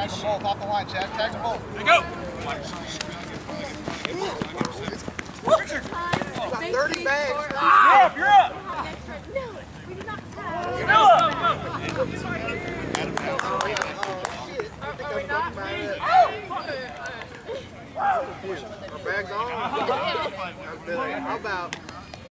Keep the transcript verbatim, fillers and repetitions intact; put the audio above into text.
Tag them both off the line, Chad. Tag them both. There you go. Richard. thirty bags. You're up, you're up. No, we did not have. You're up. Are we not? Our bags on? How about